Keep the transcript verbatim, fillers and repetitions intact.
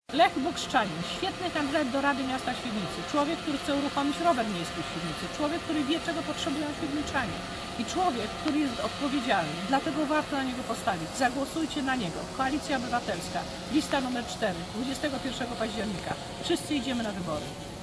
Lech Bokszczanin, świetny kandydat do Rady Miasta Świdnicy. Człowiek, który chce uruchomić rower miejski w Świdnicy. Człowiek, który wie, czego potrzebują świdniczanie. I człowiek, który jest odpowiedzialny. Dlatego warto na niego postawić. Zagłosujcie na niego. Koalicja Obywatelska. Lista numer cztery. dwudziestego pierwszego października. Wszyscy idziemy na wybory.